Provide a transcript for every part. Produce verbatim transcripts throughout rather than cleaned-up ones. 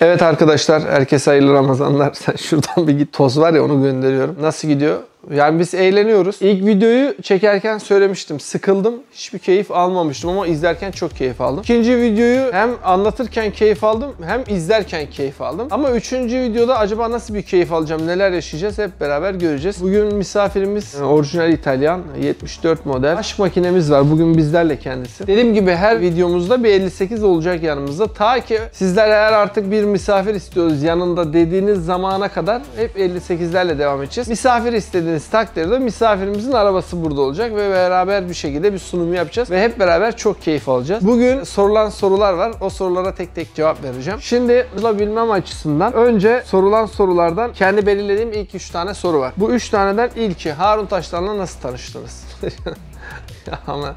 Evet arkadaşlar, herkese hayırlı Ramazanlar. Sen şuradan bir git, toz var ya, onu gönderiyorum. Nasıl gidiyor? Yani biz eğleniyoruz. İlk videoyu çekerken söylemiştim. Sıkıldım. Hiçbir keyif almamıştım ama izlerken çok keyif aldım. İkinci videoyu hem anlatırken keyif aldım hem izlerken keyif aldım. Ama üçüncü videoda acaba nasıl bir keyif alacağım, neler yaşayacağız hep beraber göreceğiz. Bugün misafirimiz orijinal İtalyan yetmiş dört model aşk makinemiz var. Bugün bizlerle kendisi. Dediğim gibi her videomuzda bir elli sekiz olacak yanımızda. Ta ki sizler eğer artık bir misafir istiyoruz yanında dediğiniz zamana kadar hep elli sekizlerle devam edeceğiz. Misafir istediğiniz takdirde misafirimizin arabası burada olacak ve beraber bir şekilde bir sunum yapacağız ve hep beraber çok keyif alacağız. Bugün sorulan sorular var. O sorulara tek tek cevap vereceğim. Şimdi bulabilmem açısından önce sorulan sorulardan kendi belirlediğim ilk üç tane soru var. Bu üç taneden ilki, Harun Taşlan'la nasıl tanıştınız? Ama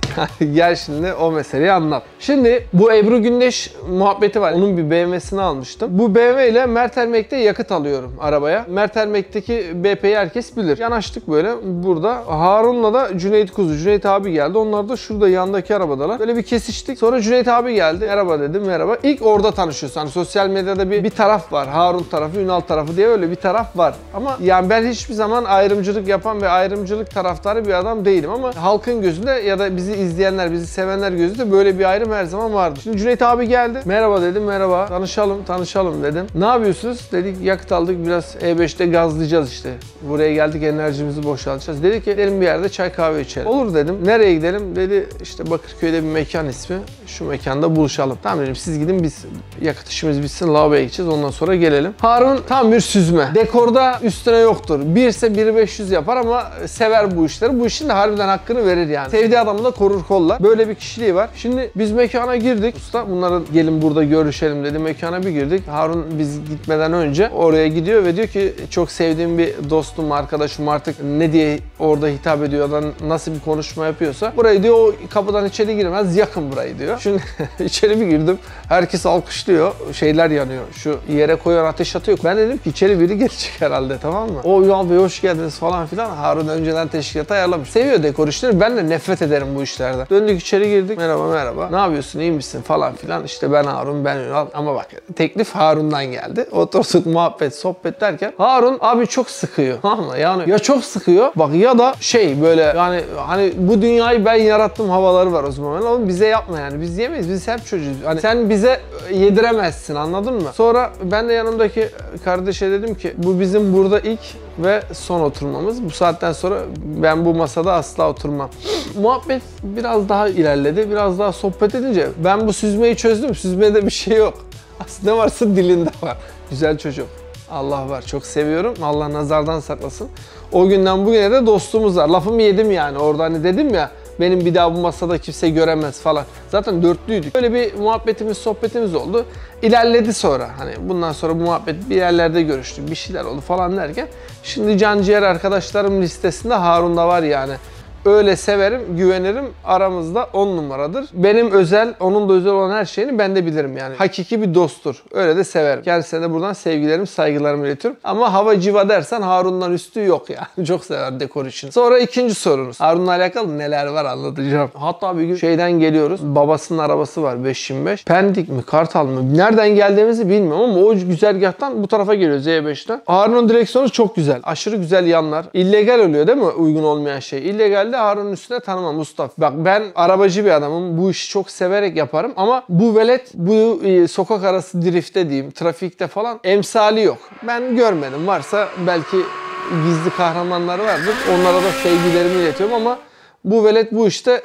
gel şimdi o meseleyi anlat. Şimdi bu Ebru Gündeş muhabbeti var. Onun bir B M W'sini almıştım. Bu B M W ile Mertermek'te yakıt alıyorum arabaya. Mertermek'teki B P'yi herkes bilir. Yanaştık böyle burada. Harun'la da Cüneyt Kuzu. Cüneyt abi geldi. Onlar da şurada yandaki arabadalar. Böyle bir kesiştik. Sonra Cüneyt abi geldi. Merhaba dedim, merhaba. İlk orada tanışıyorsun. Hani sosyal medyada bir, bir taraf var. Harun tarafı, Ünal tarafı diye öyle bir taraf var. Ama yani ben hiçbir zaman ayrımcılık yapan ve ayrımcılık taraftarı bir adam değilim ama halkın gözünde ya da bizi izleyenler, bizi sevenler gözünde böyle bir ayrım her zaman vardı. Şimdi Cüneyt abi geldi. Merhaba dedim, merhaba. Tanışalım, tanışalım dedim. Ne yapıyorsunuz? Dedik yakıt aldık, biraz E beşte gazlayacağız işte. Buraya geldik, enerjimizi boşaltacağız. Dedi ki gidelim bir yerde çay kahve içelim. Olur dedim. Nereye gidelim? Dedi işte Bakırköy'de bir mekan ismi. Şu mekanda buluşalım. Tamam dedim, siz gidin, biz yakıt işimiz bitsin, lavaboya gideceğiz, ondan sonra gelelim. Harun tam bir süzme. Dekorda üstüne yoktur. Birse bir beş yüz yapar ama sever bu işleri. Bu işin de harbiden hakkını verir yani. Sevdiği adamı da korur kollar. Böyle bir kişiliği var. Şimdi biz mekana girdik. Usta bunları gelin burada görüşelim dedi. Mekana bir girdik. Harun biz gitmeden önce oraya gidiyor ve diyor ki çok sevdiğim bir dostum, arkadaşım, artık ne diye orada hitap ediyor ya da nasıl bir konuşma yapıyorsa. Burayı diyor o kapıdan içeri girmez, yakın burayı diyor. Şimdi içeri bir girdim. Herkes alkışlıyor. Şeyler yanıyor. Şu yere koyan ateş atıyor. Ben dedim ki içeri biri gelecek herhalde, tamam mı? O Ünal Bey hoş geldiniz falan filan. Harun önceden teşkilatı ayarlamış. Seviyor dekor işleri. Ben de nefret ederim bu işlerden. Döndük içeri girdik. Merhaba merhaba. Ne yapıyorsun, iyi misin falan filan. İşte ben Harun, ben Ünal. Ama bak teklif Harun'dan geldi. Oturduk muhabbet, sohbet derken Harun abi çok sıkıyor. Tamam mı? Yani ya çok sıkıyor. Bak ya da şey böyle yani hani bu dünyayı ben yarattım havaları var o zaman. Oğlum bize yapma yani. Biz yemeyiz. Biz hep çocuğuz. Hani sen bize yediremezsin, anladın mı? Sonra ben de yanımdaki kardeşe dedim ki bu bizim burada ilk ve son oturmamız. Bu saatten sonra ben bu masada asla oturmam. Muhabbet biraz daha ilerledi. Biraz daha sohbet edince ben bu süzmeyi çözdüm. Süzmede bir şey yok. Aslında ne varsa dilinde var. Güzel çocuk. Allah var. Çok seviyorum. Allah nazardan saklasın. O günden bugüne de dostluğumuz var. Lafımı yedim yani. Orada hani dedim ya benim bir daha bu masada kimse göremez falan. Zaten dörtlüydük. Böyle bir muhabbetimiz, sohbetimiz oldu. İlerledi sonra. Hani bundan sonra bu muhabbet bir yerlerde görüştük. Bir şeyler oldu falan derken. Şimdi canciğer arkadaşlarım listesinde Harun da var yani. Öyle severim, güvenirim. Aramızda on numaradır. Benim özel, onun da özel olan her şeyini ben de bilirim yani. Hakiki bir dosttur. Öyle de severim. Kendisine de buradan sevgilerimi, saygılarımı iletiyorum. Ama hava civa dersen Harun'dan üstü yok yani. Çok sever dekor için. Sonra ikinci sorunuz. Harun'la alakalı neler var anlatacağım. Hatta bir gün şeyden geliyoruz. Babasının arabası var beş yirmi beş. Pendik mi, Kartal mı? Nereden geldiğimizi bilmiyorum ama o güzergahtan bu tarafa geliyoruz E beşten. Harun'un direksiyonu çok güzel. Aşırı güzel yanlar. İllegal oluyor değil mi? Uygun olmayan şey. İllegal Harun'un üstüne tanımam Mustafa. Bak ben arabacı bir adamım. Bu işi çok severek yaparım ama bu velet bu e, sokak arası driftte diyeyim, trafikte falan emsali yok. Ben görmedim. Varsa belki gizli kahramanları vardır. Onlara da sevgilerimi iletiyorum ama bu velet bu işte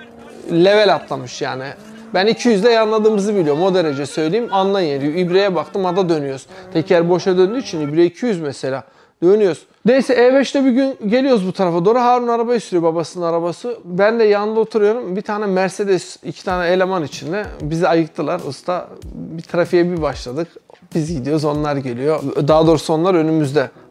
level atlamış yani. Ben iki yüzde yanladığımızı biliyorum. O derece söyleyeyim. Anlayın. İbreye baktım, ada dönüyoruz. Teker boşa döndüğü için ibre iki yüz mesela. Dönüyoruz. Neyse E beşte bir gün geliyoruz bu tarafa doğru. Harun arabayı sürüyor, babasının arabası. Ben de yanında oturuyorum. Bir tane Mercedes, iki tane eleman içinde. Bizi ayıktılar usta. Bir trafiğe bir başladık. Biz gidiyoruz, onlar geliyor. Daha doğrusu onlar önümüzde.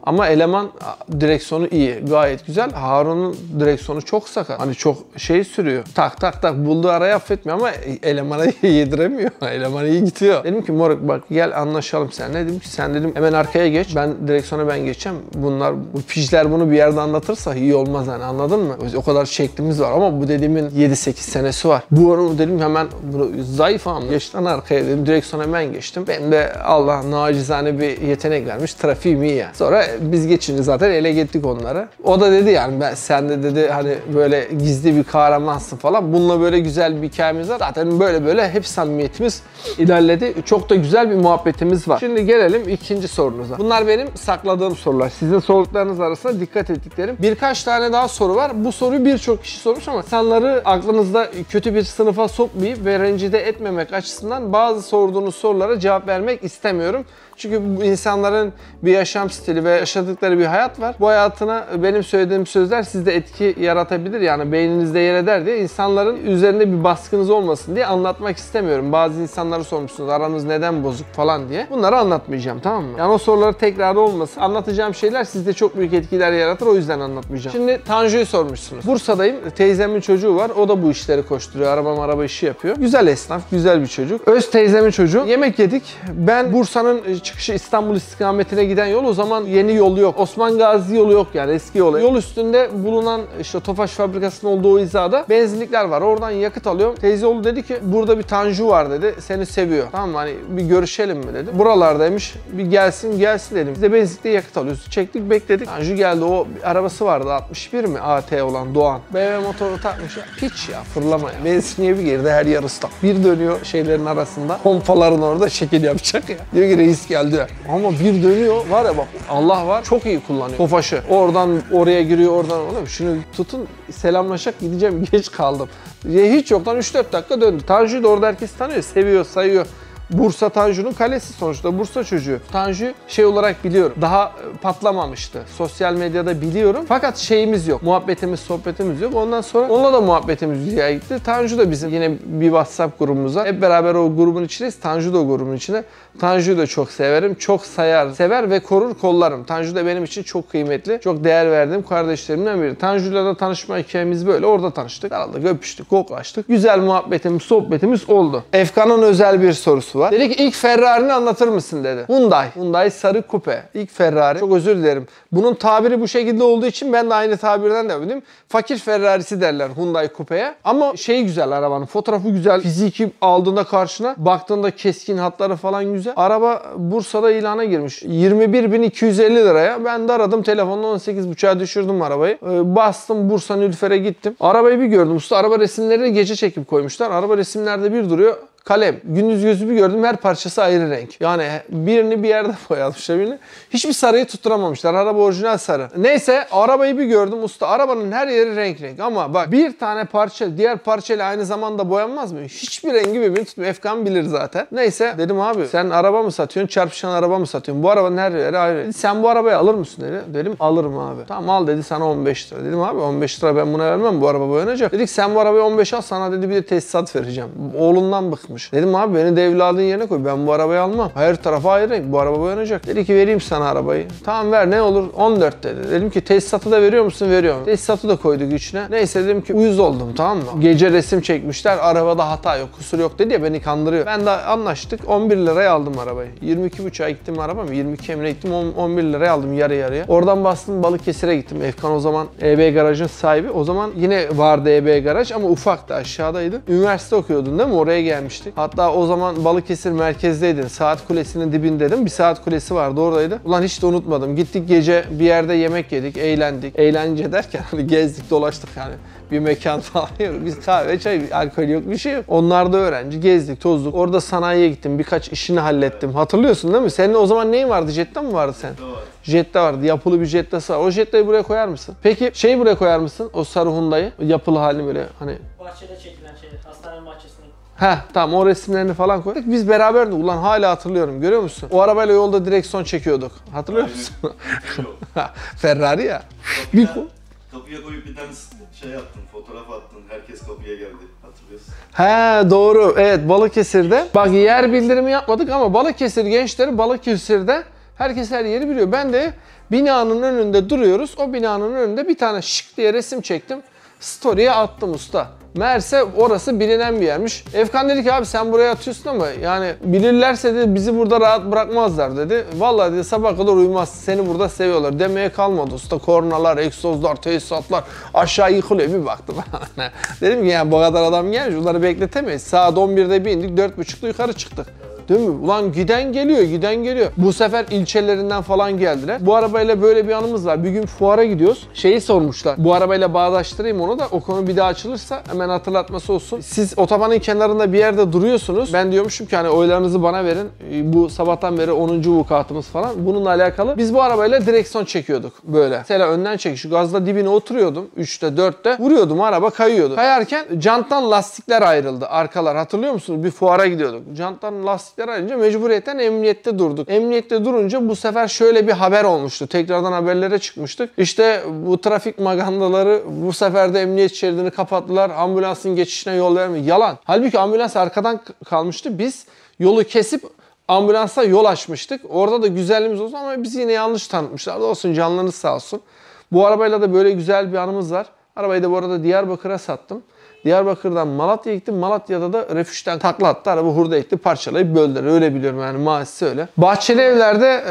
Ama eleman direksiyonu iyi, gayet güzel. Harun'un direksiyonu çok sakat. Hani çok şey sürüyor. Tak tak tak bulduğu arayı affetmiyor ama elemana yediremiyor. Eleman iyi gidiyor. Dedim ki moruk bak gel anlaşalım sen. Ne dedim ki sen dedim hemen arkaya geç. Ben direksiyona ben geçeceğim. Bunlar bu pijler bunu bir yerde anlatırsa iyi olmaz hani, anladın mı? O kadar şeklimiz var ama bu dediğimin yedi sekiz senesi var. Bu arada dedim hemen zayıf ama geç lan arkaya dedim. Direksiyona hemen geçtim. Ben de Allah nacizane bir yetenek vermiş. Trafiğim iyi yani. Sonra biz geçince zaten ele gittik onları. O da dedi yani ben sen de dedi hani böyle gizli bir kahramansın falan. Bununla böyle güzel bir hikayemiz var. Zaten böyle böyle hep samimiyetimiz ilerledi. Çok da güzel bir muhabbetimiz var. Şimdi gelelim ikinci sorunuza. Bunlar benim sakladığım sorular. Sizin sorduklarınız arasında dikkat ettiklerim. Birkaç tane daha soru var. Bu soruyu birçok kişi sormuş ama insanları aklınızda kötü bir sınıfa sokmayıp ve rencide etmemek açısından bazı sorduğunuz sorulara cevap vermek istemiyorum. Çünkü bu insanların bir yaşam stili ve yaşadıkları bir hayat var. Bu hayatına benim söylediğim sözler sizde etki yaratabilir. Yani beyninizde yer eder diye insanların üzerinde bir baskınız olmasın diye anlatmak istemiyorum. Bazı insanları sormuşsunuz aranız neden bozuk falan diye. Bunları anlatmayacağım, tamam mı? Yani o soruları tekrar olmasın. Anlatacağım şeyler sizde çok büyük etkiler yaratır, o yüzden anlatmayacağım. Şimdi Tanju'yu sormuşsunuz. Bursa'dayım. Teyzemin çocuğu var. O da bu işleri koşturuyor. Araba araba işi yapıyor. Güzel esnaf, güzel bir çocuk. Öz teyzemin çocuğu. Yemek yedik. Ben Bursa'nın çıkışı İstanbul istikametine giden yol, o zaman yeni yolu yok. Osman Gazi yolu yok yani, eski yolu. Yol üstünde bulunan işte Tofaş fabrikasının olduğu hizada benzinlikler var. Oradan yakıt alıyorum. Teyzeoğlu dedi ki burada bir Tanju var dedi. Seni seviyor. Tamam mı? Hani bir görüşelim mi dedi. Buralardaymış. Bir gelsin gelsin dedim. Biz de benzinlikte yakıt alıyoruz. Çektik bekledik. Tanju geldi. O bir arabası vardı altmış bir mi? A T olan Doğan. B M W motoru takmış ya. Piç ya, fırlama ya. Benzinliğe bir girdi, her yer ıslak. Bir dönüyor şeylerin arasında. Pompaların orada şekil yapacak ya. Diyor ki reis geldi. Ama bir dönüyor var ya bak, Allah var, çok iyi kullanıyor Tofaş'ı. Oradan oraya giriyor, oradan oraya. Şunu tutun, selamlaşak gideceğim, geç kaldım. Hiç yoktan üç dört dakika döndü. Tanju'yu da orada herkes tanıyor, seviyor, sayıyor. Bursa Tanju'nun kalesi sonuçta, Bursa çocuğu. Tanju şey olarak biliyorum, daha patlamamıştı. Sosyal medyada biliyorum. Fakat şeyimiz yok, muhabbetimiz, sohbetimiz yok. Ondan sonra onunla da muhabbetimiz güzel gitti. Tanju da bizim yine bir WhatsApp grubumuza. Hep beraber o grubun içindeyiz. Tanju da o grubun içinde. Tanju'yu da çok severim, çok sayar, sever ve korur, kollarım. Tanju da benim için çok kıymetli, çok değer verdiğim kardeşlerimden biri. Tanju'yla da tanışma hikayemiz böyle. Orada tanıştık, sarıldık, öpüştük, koklaştık. Güzel muhabbetimiz, sohbetimiz oldu. Efkan'ın özel bir sorusu var. Dedi ki ilk Ferrari'ni anlatır mısın dedi. Hyundai. Hyundai sarı kupe. İlk Ferrari. Çok özür dilerim. Bunun tabiri bu şekilde olduğu için ben de aynı tabirden devam edeyim. Fakir Ferrari'si derler Hyundai kupeye. Ama şey güzel arabanın. Fotoğrafı güzel. Fiziki aldığında karşına, baktığında keskin hatları falan güzel. Araba Bursa'da ilana girmiş. yirmi bir bin iki yüz elli liraya. Ben de aradım telefonla, on sekiz buçuğa düşürdüm arabayı. Ee, bastım Bursa Nülfer'e gittim. Arabayı bir gördüm. Usta araba resimlerini gece çekip koymuşlar. Araba resimlerde bir duruyor. Kalem. Gündüz gözü bir gördüm, her parçası ayrı renk. Yani birini bir yerde boyamışlar birini. Hiçbir sarıyı tutturamamışlar. Araba orijinal sarı. Neyse arabayı bir gördüm usta. Arabanın her yeri renk renk. Ama bak bir tane parça diğer parçayla aynı zamanda boyanmaz mı? Hiçbir rengi birbirini tutmuyor. Efkan bilir zaten. Neyse dedim abi sen araba mı satıyorsun? Çarpışan araba mı satıyorsun? Bu arabanın her yeri ayrı. Dedi, sen bu arabayı alır mısın dedi. Dedim alırım abi. Tamam al dedi, sana on beş lira. Dedim abi on beş lira ben buna vermem, bu araba boyanacak. Dedik sen bu arabayı on beş al, sana dedi bir de tesisat vereceğim. Oğlundan bıkmış. Dedim abi beni de evladın yerine koy. Ben bu arabayı almam. Her tarafa ayrı renk. Bu araba boyanacak. Dedi ki vereyim sana arabayı. Tamam ver ne olur? on dört dedi. Dedim ki tesisatı da veriyor musun? Veriyorum. Tesisatı da koyduk içine. Neyse dedim ki uyuz oldum, tamam mı? Gece resim çekmişler. Arabada hata yok, kusur yok dedi ya, beni kandırıyor. Ben de anlaştık. on bir liraya aldım arabayı. yirmi iki buçuğa gittim arabam. yirmi iki emine gittim. on bir liraya aldım yarı yarıya. Oradan bastım Balıkesir'e gittim. Efkan o zaman E B garajın sahibi. O zaman yine vardı E B garaj ama ufaktı, aşağıdaydı. Üniversite okuyordun değil mi? Oraya gelmiştik. Hatta o zaman Balıkesir merkezdeydin. Saat Kulesi'nin dibindeydim. Bir saat kulesi vardı, oradaydı. Ulan hiç de unutmadım. Gittik gece bir yerde yemek yedik, eğlendik. Eğlence derken hani gezdik, dolaştık yani. Bir mekan falan yok. Biz kahve, çay, alkol yok, bir şey yok. Onlar da öğrenci. Gezdik, tozduk. Orada sanayiye gittim. Birkaç işini hallettim. Hatırlıyorsun değil mi? Senin o zaman neyin vardı? Jetta mı vardı sen? Jetta var. Jetta vardı. Yapılı bir Jetta'sı var. O Jetta'yı buraya koyar mısın? Peki şeyi buraya koyar mısın? O sarı Hyundai'yi. Yapılı halini böyle hani. Bahçede çekilen şey. Hastanenin bahçesinde. Heh tamam, o resimlerini falan koyduk. Biz beraberdik. Ulan hala hatırlıyorum. Görüyor musun? O arabayla yolda direksiyon çekiyorduk. Hatırlıyor musun? Ferrari ya. Bir kapıya koyup bir tane şey yaptın, fotoğraf attın. Herkes kapıya geldi. Hatırlıyorsun. He doğru. Evet Balıkesir'de. Bak yer bildirimi yapmadık ama Balıkesir gençleri Balıkesir'de Herkes her yeri biliyor. Ben de binanın önünde duruyoruz. O binanın önünde bir tane şık diye resim çektim. Story'e attım usta. Meğerse orası bilinen bir yermiş. Efkan dedi ki abi sen buraya atıyorsun ama yani bilirlerse de bizi burada rahat bırakmazlar dedi. Vallahi dedi sabah kadar uyumaz. Seni burada seviyorlar. Demeye kalmadı usta. Kornalar, egzozlar, tesisatlar aşağı yıkılıyor. Bir baktım. Dedim ki yani bu kadar adam gelmiş. Bunları bekletemeyiz. Saat on birde bindik. dört buçukta yukarı çıktık. Değil mi? Ulan giden geliyor, giden geliyor. Bu sefer ilçelerinden falan geldiler. Bu arabayla böyle bir anımız var. Bir gün fuara gidiyoruz. Şeyi sormuşlar. Bu arabayla bağdaştırayım onu da o konu bir daha açılırsa hemen hatırlatması olsun. Siz otobanın kenarında bir yerde duruyorsunuz. Ben diyormuşum ki hani oylarınızı bana verin. Bu sabahtan beri onuncu vukuatımız falan. Bununla alakalı. Biz bu arabayla direksiyon çekiyorduk böyle. Mesela önden çek. Şu gazla dibine oturuyordum. üçte dörtte. Vuruyordum araba kayıyordu. Kayarken janttan lastikler ayrıldı. Arkalar hatırlıyor musunuz? Bir fuara gidiyorduk. Janttan lastik ayrınca mecburiyetten emniyette durduk. Emniyette durunca bu sefer şöyle bir haber olmuştu. Tekrardan haberlere çıkmıştık. İşte bu trafik magandaları bu sefer de emniyet şeridini kapattılar. Ambulansın geçişine yol vermiyor. Yalan. Halbuki ambulans arkadan kalmıştı. Biz yolu kesip ambulansa yol açmıştık. Orada da güzelliğimiz olsun ama bizi yine yanlış tanıtmışlar. Olsun canlarınız sağ olsun. Bu arabayla da böyle güzel bir anımız var. Arabayı da bu arada Diyarbakır'a sattım. Diyarbakır'dan Malatya'ya gittim. Malatya'da da refüjden takla attı. Araba hurda etti. Parçalayıp böldüler. Öyle biliyorum yani maalesef öyle. Bahçeli Evler'de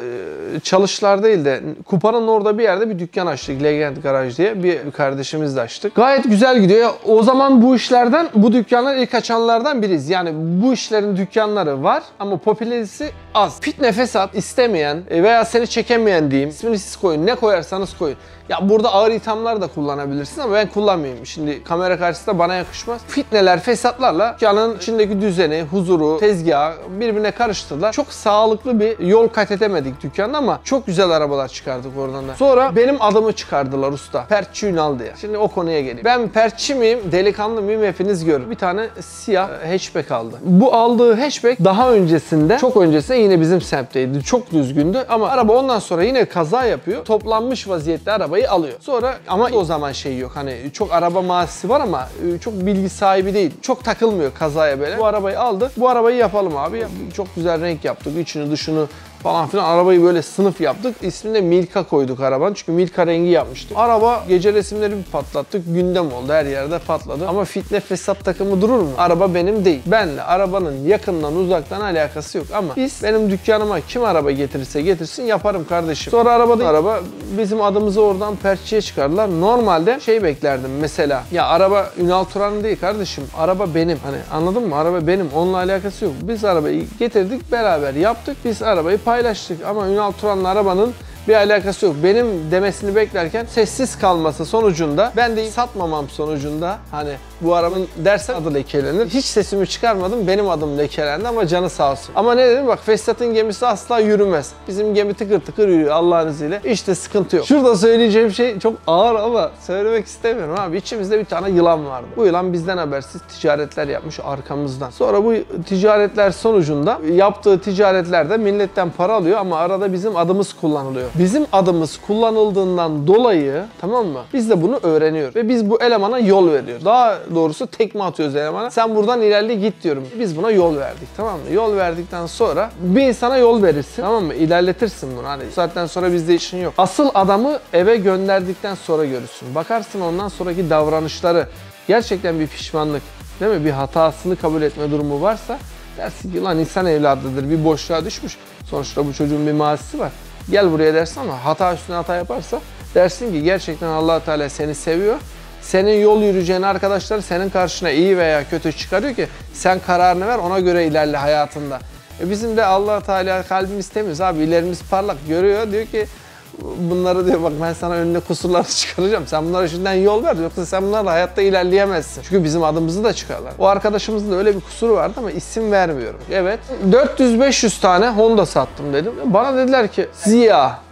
e, çalışlar değil de Kupa'nın orada bir yerde bir dükkan açtık. Legend Garaj diye bir kardeşimizle açtık. Gayet güzel gidiyor. Ya, o zaman bu işlerden, bu dükkanlar ilk açanlardan biriyiz. Yani bu işlerin dükkanları var ama popülaritesi az. Fitne fesat istemeyen veya seni çekemeyen diyeyim. İsmini siz koyun. Ne koyarsanız koyun. Ya burada ağır ithamlar da kullanabilirsin ama ben kullanmayayım. Şimdi kamera karşısında bana yakışmaz. Fitneler, fesatlarla dükkanın içindeki düzeni, huzuru, tezgahı birbirine karıştırdılar. Çok sağlıklı bir yol kat edemedik dükkanda ama çok güzel arabalar çıkardık oradan da. Sonra benim adımı çıkardılar usta. Perçi Ünal diye. Şimdi o konuya geleyim. Ben perçi miyim, delikanlı mıyım hepiniz görün. Bir tane siyah hatchback aldı. Bu aldığı hatchback daha öncesinde, çok öncesinde yine bizim semtteydi. Çok düzgündü ama araba ondan sonra yine kaza yapıyor. Toplanmış vaziyette araba alıyor. Sonra ama o zaman şey yok. Hani çok araba mahallesi var ama çok bilgi sahibi değil. Çok takılmıyor kazaya böyle. Bu arabayı aldı. Bu arabayı yapalım abi. Çok güzel renk yaptık. İçini dışını falan filan. Arabayı böyle sınıf yaptık. İsmini de Milka koyduk arabanın. Çünkü Milka rengi yapmıştık. Araba gece resimleri bir patlattık. Gündem oldu. Her yerde patladı. Ama fitne fesat takımı durur mu? Araba benim değil. Benle arabanın yakından uzaktan alakası yok. Ama biz benim dükkanıma kim araba getirirse getirsin yaparım kardeşim. Sonra arabada araba bizim adımızı oradan Perçi'ye çıkardılar. Normalde şey beklerdim mesela. Ya araba Ünal Turan'ın değil kardeşim. Araba benim. Hani anladın mı? Araba benim. Onunla alakası yok. Biz arabayı getirdik. Beraber yaptık. Biz arabayı paylaştık. Ama Ünal Turan'la arabanın bir alakası yok. Benim demesini beklerken sessiz kalması sonucunda ben de satmamam sonucunda hani bu arabanın dersen adı lekelenir. Hiç sesimi çıkarmadım. Benim adım lekelendi ama canı sağ olsun. Ama ne dedim bak Fesat'ın gemisi asla yürümez. Bizim gemi tıkır tıkır yürüyor Allah'ın izniyle. İşte sıkıntı yok. Şurada söyleyeceğim şey çok ağır ama söylemek istemiyorum abi. İçimizde bir tane yılan vardı. Bu yılan bizden habersiz ticaretler yapmış arkamızdan. Sonra bu ticaretler sonucunda yaptığı ticaretlerde milletten para alıyor ama arada bizim adımız kullanılıyor. Bizim adımız kullanıldığından dolayı tamam mı? Biz de bunu öğreniyoruz. Ve biz bu elemana yol veriyoruz. Daha doğrusu tekme atıyoruz elemana. Sen buradan ilerle git diyorum. Biz buna yol verdik tamam mı? Yol verdikten sonra bir insana yol verirsin tamam mı? İlerletirsin bunu. Hani bu saatten sonra bizde işin yok. Asıl adamı eve gönderdikten sonra görürsün. Bakarsın ondan sonraki davranışları gerçekten bir pişmanlık değil mi? Bir hatasını kabul etme durumu varsa dersin ki lan insan evladıdır bir boşluğa düşmüş. Sonuçta bu çocuğun bir mazisi var. Gel buraya dersin ama hata üstüne hata yaparsa dersin ki gerçekten Allah Teala seni seviyor. Senin yol yürüyeceğin arkadaşlar senin karşına iyi veya kötü çıkarıyor ki sen kararını ver ona göre ilerle hayatında. E bizim de Allah Teala kalbimiz temiz abi ilerimiz parlak görüyor diyor ki bunları diyor bak ben sana önüne kusurları çıkaracağım. Sen bunlara şimdiden yol ver yoksa sen bunlarla hayatta ilerleyemezsin. Çünkü bizim adımızı da çıkarlar. O arkadaşımızın da öyle bir kusuru vardı ama isim vermiyorum. Evet. dört yüz beş yüz tane Honda sattım dedim. Bana dediler ki Ziya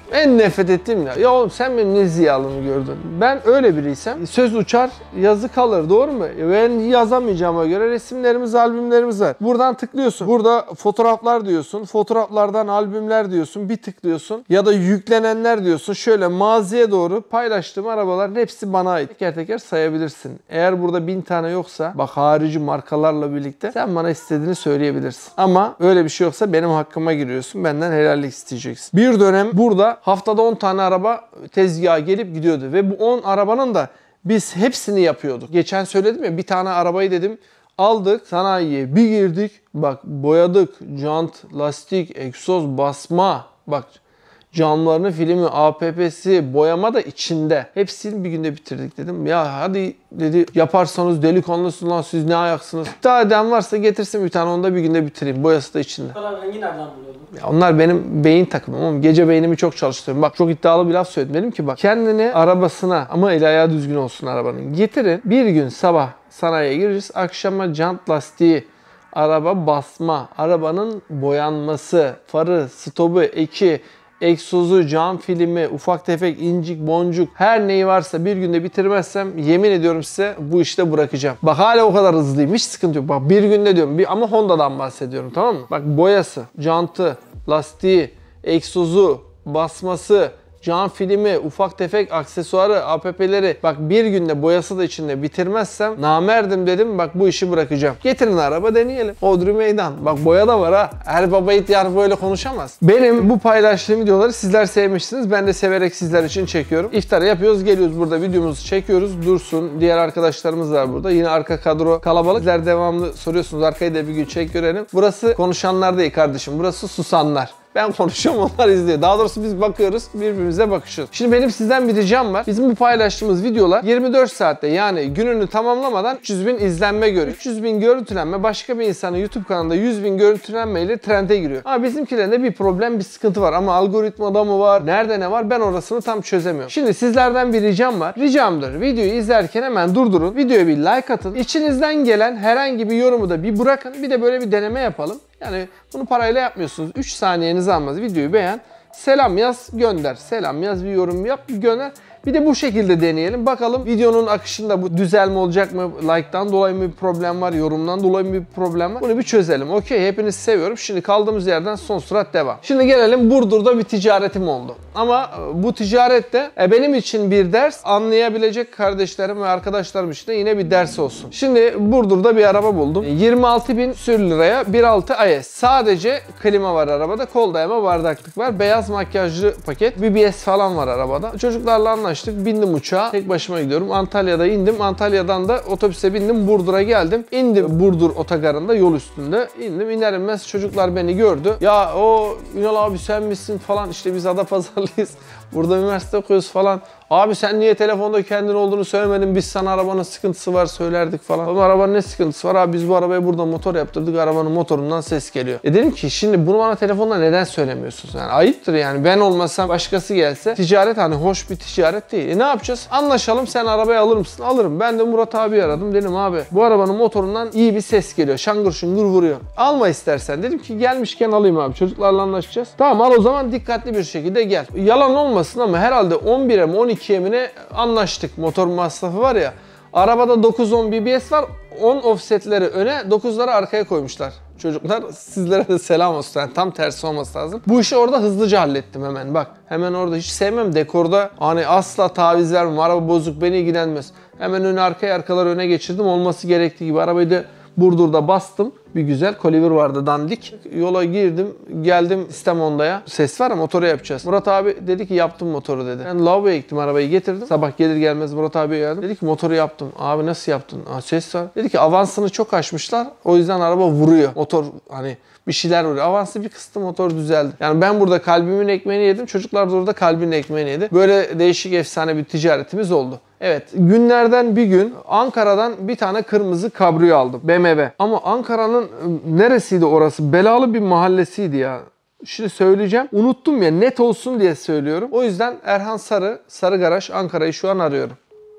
En nefret ettiğim ya. Ya oğlum sen benim ne ziyalımı gördün? Ben öyle biriysem söz uçar, yazı kalır. Doğru mu? Ben yazamayacağıma göre resimlerimiz, albümlerimiz var. Buradan tıklıyorsun. Burada fotoğraflar diyorsun. Fotoğraflardan albümler diyorsun. Bir tıklıyorsun. Ya da yüklenenler diyorsun. Şöyle maziye doğru paylaştığım arabaların hepsi bana ait. Teker teker sayabilirsin. Eğer burada bin tane yoksa bak harici markalarla birlikte sen bana istediğini söyleyebilirsin. Ama öyle bir şey yoksa benim hakkıma giriyorsun. Benden helallik isteyeceksin. Bir dönem burada haftada on tane araba tezgaha gelip gidiyordu. Ve bu on arabanın da biz hepsini yapıyorduk. Geçen söyledim ya bir tane arabayı dedim aldık sanayiye bir girdik. Bak boyadık. Jant, lastik, egzoz, basma. Bak camlarını, filmi, A P P'si, boyama da içinde. Hepsini bir günde bitirdik dedim. Ya hadi dedi yaparsanız delikanlısın lan siz ne ayaksınız. Daha eden varsa getirsin bir tane onu da bir günde bitireyim. Boyası da içinde. Bu kadar rengi nereden buluyordun? Ya onlar benim beyin takımım ama gece beynimi çok çalıştırıyorum. Bak çok iddialı bir laf söyledim. Dedim ki bak kendini arabasına ama el ayağı düzgün olsun arabanın. Getirin bir gün sabah sanayiye gireceğiz. Akşama jant lastiği, araba basma, arabanın boyanması, farı, stopu, eki, egzozu, cam filmi, ufak tefek incik, boncuk her neyi varsa bir günde bitirmezsem yemin ediyorum size bu işte bırakacağım. Bak hala o kadar hızlıyım. Hiç sıkıntı yok. Bak bir günde diyorum. Bir, ama Honda'dan bahsediyorum tamam mı? Bak boyası, jantı, lastiği, egzozu, basması, cam filmi, ufak tefek aksesuarı, A P P'leri bak bir günde boyası da içinde bitirmezsem namerdim dedim bak bu işi bırakacağım. Getirin araba deneyelim. Hodri meydan. Bak boya da var ha. Her baba ihtiyar böyle konuşamaz. Benim bu paylaştığım videoları sizler sevmişsiniz. Ben de severek sizler için çekiyorum. İftarı yapıyoruz geliyoruz burada videomuzu çekiyoruz. Dursun. Diğer arkadaşlarımız var burada. Yine arka kadro kalabalık. Sizler devamlı soruyorsunuz arkayı da bir gün çek görelim. Burası konuşanlar değil kardeşim. Burası susanlar. Ben konuşuyorum onlar izliyor. Daha doğrusu biz bakıyoruz birbirimize bakışıyoruz. Şimdi benim sizden bir ricam var. Bizim bu paylaştığımız videolar yirmi dört saatte yani gününü tamamlamadan üç yüz bin izlenme görüyor. üç yüz bin görüntülenme başka bir insanın YouTube kanalında yüz bin görüntülenme ile trende giriyor. Ama bizimkilerinde bir problem bir sıkıntı var. Ama algoritmada mı var? Nerede ne var? Ben orasını tam çözemiyorum. Şimdi sizlerden bir ricam var. Ricamdır. Videoyu izlerken hemen durdurun. Videoya bir like atın. İçinizden gelen herhangi bir yorumu da bir bırakın. Bir de böyle bir deneme yapalım. Yani bunu parayla yapmıyorsunuz. üç saniyenizi almaz. Videoyu beğen. Selam yaz, gönder. Selam yaz, bir yorum yap, gönder. Bir de bu şekilde deneyelim. Bakalım videonun akışında bu düzelme olacak mı? Like'tan dolayı mı bir problem var? Yorumdan dolayı mı bir problem var? Bunu bir çözelim. Okey, hepinizi seviyorum. Şimdi kaldığımız yerden son sürat devam. Şimdi gelelim Burdur'da bir ticaretim oldu. Ama bu ticarette e, benim için bir ders, anlayabilecek kardeşlerim ve arkadaşlarım için de yine bir ders olsun. Şimdi Burdur'da bir araba buldum. yirmi altı bin sür liraya bir nokta altı i s. Sadece klima var arabada. Kol dayama bardaklık var. Beyaz makyajlı paket. B B S falan var arabada. Çocuklarla anlaştık. Bindim uçağa. Tek başıma gidiyorum. Antalya'da indim. Antalya'dan da otobüse bindim. Burdur'a geldim. İndim Burdur otogarında yol üstünde. İndim. İner inmez çocuklar beni gördü. Ya o Ünal abi sen misin falan. İşte biz Adapazarlıyız. Burada üniversite okuyoruz falan. Abi sen niye telefonda kendin olduğunu söylemedin? Biz sana arabanın sıkıntısı var söylerdik falan. Oğlum arabanın ne sıkıntısı var? Abi biz bu arabaya burada motor yaptırdık. Arabanın motorundan ses geliyor. E dedim ki şimdi bunu bana telefonda neden söylemiyorsunuz? Yani ayıptır yani. Ben olmasam başkası gelse. Ticaret hani hoş bir ticaret değil. E ne yapacağız? Anlaşalım sen arabayı alır mısın? Alırım. Ben de Murat abi aradım. Dedim abi bu arabanın motorundan iyi bir ses geliyor. Şangır şungur vuruyor. Alma istersen. Dedim ki gelmişken alayım abi. Çocuklarla anlaşacağız. Tamam al o zaman dikkatli bir şekilde gel. Yalan olmasın ama herhalde on bire mi on ikiye mi ne anlaştık. Motor masrafı var ya. Arabada dokuz on B B S var. on offsetleri öne, dokuzları arkaya koymuşlar. Çocuklar sizlere de selam olsun. Yani tam tersi olması lazım. Bu işi orada hızlıca hallettim hemen. Bak hemen orada hiç sevmem dekorda. Hani asla taviz vermem. Araba bozuk beni ilgilenmez. Hemen öne arkaya arkaları öne geçirdim. Olması gerektiği gibi arabayı da Burdur'da bastım. Bir güzel Coliver vardı dandik. Yola girdim. Geldim Sistem Honda'ya. Ses var ya motoru yapacağız. Murat abi dedi ki yaptım motoru dedi. Ben lavaboya gittim arabayı getirdim. Sabah gelir gelmez Murat abiye geldim. Dedi ki motoru yaptım. Abi nasıl yaptın? Aa, ses var. Dedi ki avansını çok açmışlar. O yüzden araba vuruyor. Motor hani bir şeyler vuruyor. Avansı bir kıstı motor düzeldi. Yani ben burada kalbimin ekmeğini yedim. Çocuklar da orada kalbinin ekmeğini yedi. Böyle değişik efsane bir ticaretimiz oldu. Evet günlerden bir gün Ankara'dan bir tane kırmızı kabriyo aldım. B M W. Ama Ankara'nın neresiydi orası? Belalı bir mahallesiydi ya. Şimdi söyleyeceğim. Unuttum ya net olsun diye söylüyorum. O yüzden Erhan Sarı, Sarı Garaj Ankara'yı şu an arıyorum.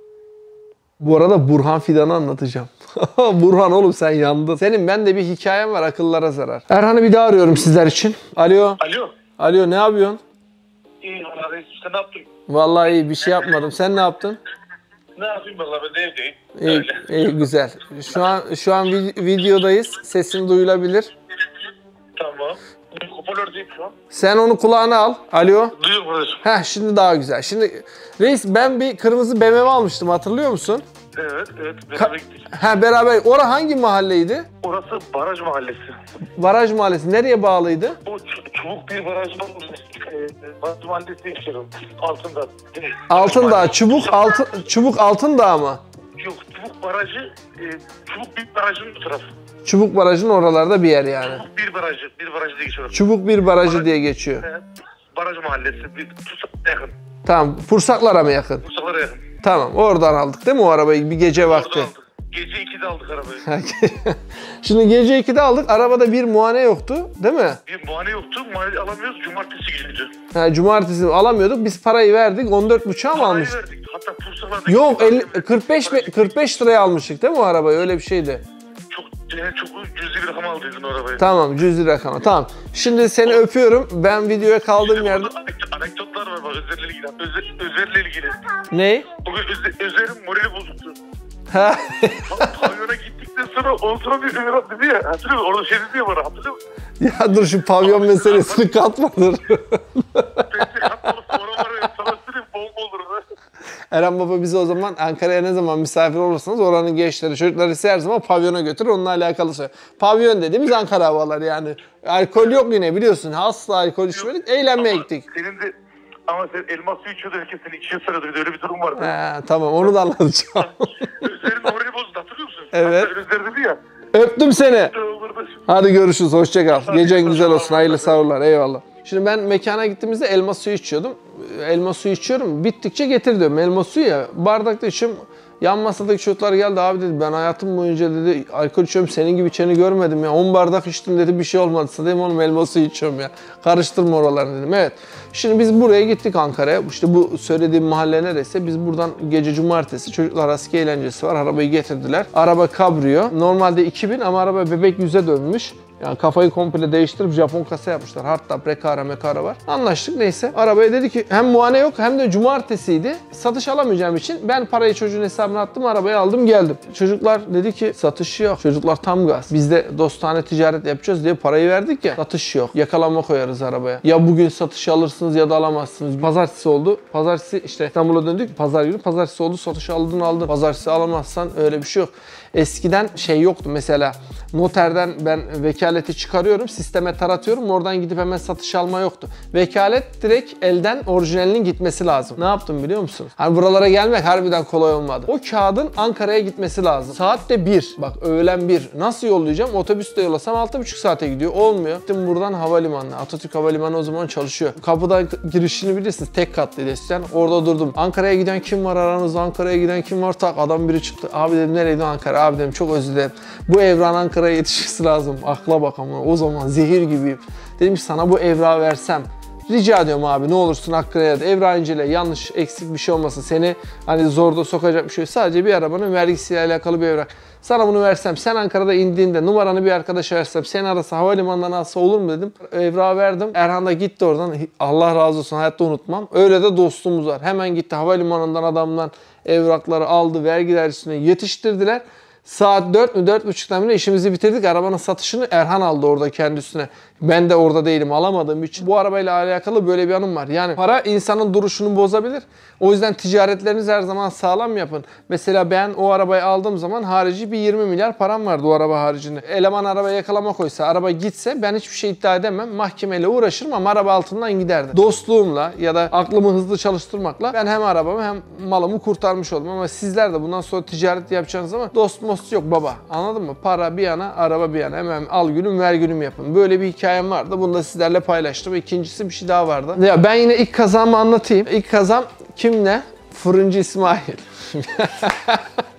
Bu arada Burhan Fidan'ı anlatacağım. Burhan oğlum sen yandın. Senin bende bir hikayem var akıllara zarar. Erhan'ı bir daha arıyorum sizler için. Alo. Alo. Alo ne yapıyorsun? İyi Sen ne yaptın? Vallahi iyi, bir şey yapmadım. Sen ne yaptın? Ne yapayım valla ben de evdeyim. İyi, iyi, güzel. Şu an şu an vid- videodayız. Sesin duyulabilir. Tamam. Hoparlördeyim şu an. Sen onu kulağına al. Alo. Duyuyorum kardeşim. Heh, şimdi daha güzel. Şimdi reis, ben bir kırmızı B M W almıştım, hatırlıyor musun? Evet, evet. Beraber gittik. Ha, beraber. Ora hangi mahalleydi? Orası Baraj Mahallesi. Baraj Mahallesi. Nereye bağlıydı? O ç- çubuk bir baraj mahallesi. Ee, Baraj Mahallesi yaşıyorum. Altında. Altındağ. Çubuk altın Çubuk Altındağ mı? Yok, çubuk barajı, e, çubuk bir barajın bu tarafı. Çubuk Barajı'nın oralarda bir yer yani. Çubuk bir barajı, bir barajı diye geçiyor. Çubuk bir Barajı diye geçiyor. Evet. Baraj Mahallesi, bir Tursaklara yakın. Tamam. Pursaklara mı yakın? Tursaklara yakın. Tamam. Oradan aldık değil mi o arabayı bir gece vakti? Orada aldık. Gece ikide aldık arabayı. Şimdi gece ikide aldık. Arabada bir muayene yoktu, değil mi? Bir muayene yoktu, muayene alamıyoruz. Cumartesi günüydü. Ha, cumartesi alamıyorduk. Biz parayı verdik. on dört buçuğa mı Parayı almıştık? verdik. Hatta Tursaklar'da... Yok, elli, kırk beş be- kırk beş liraya almıştık değil mi o arabayı? Öyle bir şeydi. Çok, yani çok cüzi bir rakam aldıydın o arabayı. Tamam, cüzi rakama. Tamam. Şimdi seni öpüyorum. Ben videoya kaldığım yerde... Burada anek- anekdotlar var bak Özer'le ilgili. Özer, Özer'le ilgili. Ne? Bugün Özer, Özer'in morali bozuktu. Ha? Pa- Pavyona gittikten sonra ondan sonra bir Ömer abi dedi ya. Hatırlıyor musun? Orada şey dedi ya bana. Hatırlıyor musun? Ya dur, şu pavyon meselesini katma dur. Bence katmalı sonra var ya. Sana söyleyeyim bomba olur. Eren Baba bizi o zaman Ankara'ya ne zaman misafir olursanız oranın gençleri, çocukları size her zaman pavyona götür, onunla alakalı söyle. Pavyon dediğimiz Ankara havaları yani. Alkol yok yine, biliyorsun. Asla alkol içmedik. Eğlenmeye gittik. Senin de ama sen elma suyu içiyordun, herkes seni içiyor sanıyordu. Bir de öyle bir durum vardı. He, tamam, onu da anlatacağım. Özer'in morali bozuldu, hatırlıyor musun? Evet. Hatta Özer dedi ya. Öptüm seni. "Ee, kardeşim." Hadi görüşürüz. Hoşça kal. Hadi, Gecen güzel hoşça olsun. kal. Hayırlı sahurlar. Eyvallah. Şimdi ben mekana gittiğimizde elma suyu içiyordum. Elma suyu içiyorum. Bittikçe getir diyorum. Elma suyu ya. Bardakta içiyorum. Yan masadaki çocuklar geldi, abi dedi ben hayatım boyunca dedi alkol içiyorum, senin gibi içeni görmedim ya. on bardak içtim dedi, bir şey olmadı. Dedim oğlum, elma suyu içiyorum ya. Karıştırma oralarını dedim. Evet. Şimdi biz buraya gittik, Ankara'ya. İşte bu söylediğim mahalle neresi? Biz buradan gece cumartesi çocuklar aski eğlencesi var. Arabayı getirdiler. Araba kabrio. Normalde iki bin ama araba bebek yüze dönmüş. Yani kafayı komple değiştirip Japon kasa yapmışlar. Hardtop, rekara, mekara var. Anlaştık, neyse. Arabaya dedi ki hem muayene yok hem de cumartesiydi. Satış alamayacağım için ben parayı çocuğun hesabına attım, arabayı aldım geldim. Çocuklar dedi ki satış yok. Çocuklar tam gaz. Biz de dostane ticaret yapacağız diye parayı verdik ya. Satış yok. Yakalanma koyarız arabaya. Ya bugün satış alırsınız ya da alamazsınız. Pazartesi oldu. Pazartesi işte İstanbul'a döndük. Pazar günü pazartesi oldu. Satış aldın aldın. Pazartesi alamazsan öyle bir şey yok. Eskiden şey yoktu mesela. Noterden ben vekaleti çıkarıyorum, sisteme taratıyorum. Oradan gidip hemen satış alma yoktu. Vekalet direkt elden orijinalinin gitmesi lazım. Ne yaptım biliyor musunuz? Hani buralara gelmek harbiden kolay olmadı. O kağıdın Ankara'ya gitmesi lazım. Saatte bir. Bak öğlen bir. Nasıl yollayacağım? Otobüste yollasam altı buçuk saate gidiyor. Olmuyor. Gittim buradan havalimanına. Atatürk Havalimanı o zaman çalışıyor. Kapıdan girişini bilirsiniz. Tek katlıydı eskiden. Orada durdum. Ankara'ya giden kim var aranızda? Ankara'ya giden kim var? Tak, adam biri çıktı. Abi dedim, nereydi Ankara? Abi dedim, çok özür dilerim. Bu evran Ankara'ya yetişmesi lazım. Akla bak ama o zaman zehir gibiyim. Dedim ki sana bu evrağı versem, rica ediyorum abi ne olursun Ankara'ya da evrağı incele, yanlış eksik bir şey olmasın, seni hani zorda sokacak bir şey yok. Sadece bir arabanın vergisiyle alakalı bir evrak. Sana bunu versem, sen Ankara'da indiğinde numaranı bir arkadaşa versem, seni arasa havalimanından alsa olur mu dedim. Evrağı verdim. Erhan da gitti oradan. Allah razı olsun, hayatta unutmam. Öyle de dostluğumuz var. Hemen gitti havalimanından adamdan evrakları aldı. Vergiler üstüne yetiştirdiler. Saat dört mü dört buçuktan bile işimizi bitirdik. Arabanın satışını Erhan aldı orada kendi üstüne. Ben de orada değilim, alamadığım için. Bu arabayla alakalı böyle bir anım var. Yani para insanın duruşunu bozabilir. O yüzden ticaretlerinizi her zaman sağlam yapın. Mesela ben o arabayı aldığım zaman harici bir yirmi milyar param vardı o araba haricinde. Eleman arabaya yakalama koysa, araba gitse ben hiçbir şey iddia edemem. Mahkemeyle uğraşırım ama araba altından giderdi. Dostluğumla ya da aklımı hızlı çalıştırmakla ben hem arabamı hem malımı kurtarmış oldum. Ama sizler de bundan sonra ticaret yapacağınız zaman dost most yok baba. Anladın mı? Para bir yana, araba bir yana. Hemen al gülüm ver gülüm yapın. Böyle bir hikayem vardı. Bunu da sizlerle paylaştım. İkincisi bir şey daha vardı. Ya ben yine ilk kazamı anlatayım. İlk kazam kimle? Fırıncı İsmail.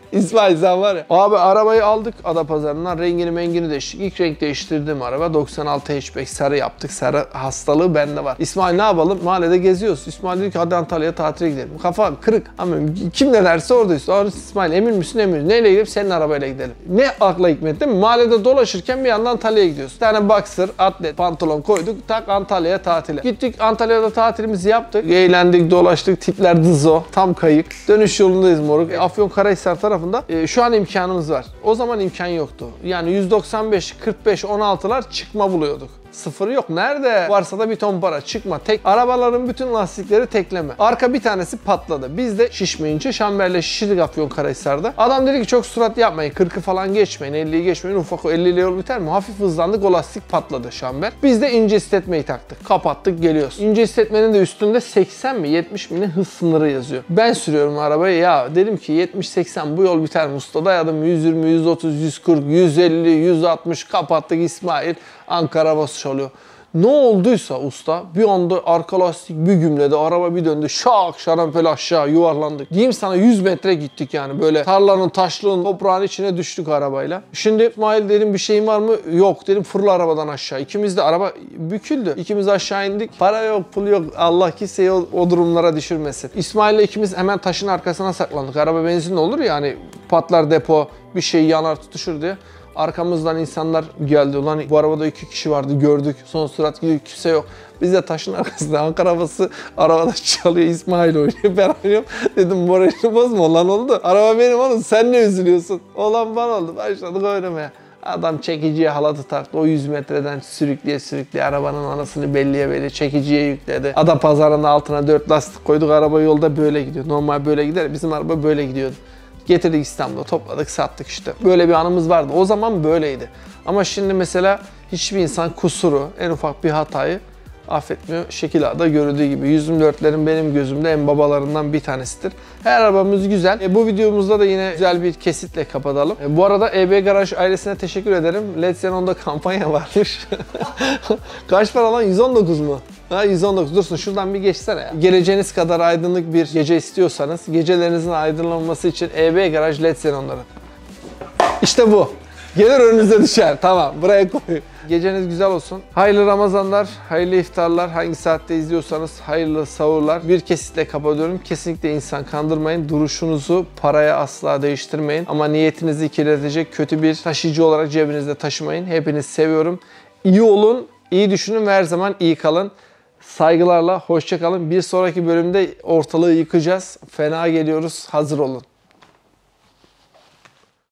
İsmail sen var ya. Abi arabayı aldık Adapazarı'ndan, rengini mengini değiştik. İlk renk değiştirdiğim araba doksan altı hatchback, sarı yaptık. Sarı hastalığı bende var. İsmail ne yapalım? Mahallede geziyoruz. İsmail dedi ki hadi Antalya'ya tatile gidelim. Kafa kırık. Ama kim ne derse oradayız. Sonra İsmail emin misin emin. Neyle gidelim? Senin arabayla gidelim. Ne akla hikmet değil mi? Mahallede dolaşırken bir yandan Antalya'ya gidiyoruz. Bir tane boxer, atlet, pantolon koyduk. Tak Antalya'ya tatile. Gittik Antalya'da tatilimizi yaptık. Eğlendik, dolaştık. Tipler dızo. Tam kayık. Dönüş yolundayız moruk. Afyonkarahisar tarafında e, şu an imkanımız var. O zaman imkan yoktu. Yani yüz doksan beş, kırk beş, on altılar çıkma buluyorduk. Sıfırı yok. Nerede? Varsa da bir ton para. Çıkma. Tek. Arabaların bütün lastikleri tekleme. Arka bir tanesi patladı. Biz de şişmeyince şamberle şişirdik Afyonkarahisar'da. Adam dedi ki çok surat yapmayın. kırkı falan geçmeyin. elliyi geçmeyin. Ufak o elli ile yol biter mi? Hafif hızlandık. O lastik patladı şamber. Biz de ince istetmeyi taktık. Kapattık geliyoruz. İnce istetmenin de üstünde seksen mi yetmiş mi ne hız sınırı yazıyor. Ben sürüyorum arabayı. Ya dedim ki yetmiş seksen bu yol biter mi? Usta dayadım yüz yirmi, yüz otuz, yüz kırk, yüz elli, yüz altmış kapattık İsmail. Ankara bas çalıyor. Ne olduysa usta bir anda arka lastik bir gümledi, araba bir döndü, şak şarampol aşağı yuvarlandık. Diyeyim sana yüz metre gittik yani böyle tarlanın, taşlığın, toprağın içine düştük arabayla. Şimdi İsmail dedim bir şeyin var mı? Yok dedim, fırla arabadan aşağı. İkimiz de araba büküldü. İkimiz aşağı indik. Para yok, pul yok. Allah kimseyi o, o durumlara düşürmesin. İsmail'le ikimiz hemen taşın arkasına saklandık. Araba benzinli olur ya hani patlar depo, bir şey yanar tutuşur diye. Arkamızdan insanlar geldi. Ulan bu arabada iki kişi vardı gördük. Son sürat gidiyor, kimse yok. Biz de taşın arkasında Ankara havası arabada çalıyor. İsmail oynuyor. Ben oynuyorum. Dedim moralini bozma lan oldu. Araba benim oğlum, sen ne üzülüyorsun? Olan bana oldu. Başladık oynamaya. Adam çekiciye halatı taktı. O yüz metreden sürükleye sürükleye arabanın anasını belliye belliye çekiciye yükledi. Adapazarı'nın altına dört lastik koyduk. Araba yolda böyle gidiyor. Normal böyle gider. Bizim araba böyle gidiyordu. Getirdik İstanbul'a, topladık, sattık işte. Böyle bir anımız vardı. O zaman böyleydi. Ama şimdi mesela hiçbir insan kusuru, en ufak bir hatayı affetmiyor. Şekil A'da görüldüğü gibi. yüz yirmi dörtlerin benim gözümde en babalarından bir tanesidir. Her arabamız güzel. E, bu videomuzda da yine güzel bir kesitle kapatalım. E, bu arada E B Garaj ailesine teşekkür ederim. Led Xenon'da kampanya varmış. Kaç para lan? yüz on dokuz mu? Ha yüz on dokuz. Dursun şuradan bir geçsene ya. Geleceğiniz kadar aydınlık bir gece istiyorsanız gecelerinizin aydınlanması için E B Garaj Led Xenon'ları. İşte bu. Gelir önünüze düşer. Tamam buraya koy. Geceniz güzel olsun. Hayırlı Ramazanlar, hayırlı iftarlar. Hangi saatte izliyorsanız hayırlı sahurlar. Bir kesitle kapatıyorum. Kesinlikle insan kandırmayın. Duruşunuzu paraya asla değiştirmeyin. Ama niyetinizi kirletecek kötü bir taşıyıcı olarak cebinizde taşımayın. Hepinizi seviyorum. İyi olun, iyi düşünün ve her zaman iyi kalın. Saygılarla, hoşça kalın. Bir sonraki bölümde ortalığı yıkacağız. Fena geliyoruz. Hazır olun.